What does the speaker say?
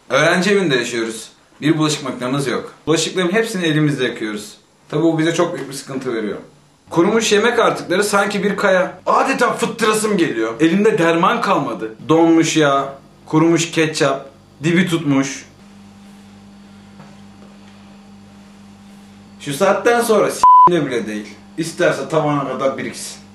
Öğrenci evinde yaşıyoruz. Bir bulaşık makinemiz yok. Bulaşıkların hepsini elimizle yakıyoruz. Tabi bu bize çok büyük bir sıkıntı veriyor. Kurumuş yemek artıkları sanki bir kaya. Adeta fıttırasım geliyor. Elimde derman kalmadı. Donmuş yağ, kurumuş ketçap, dibi tutmuş. Şu saatten sonra s***de bile değil. İsterse tavana kadar biriksin.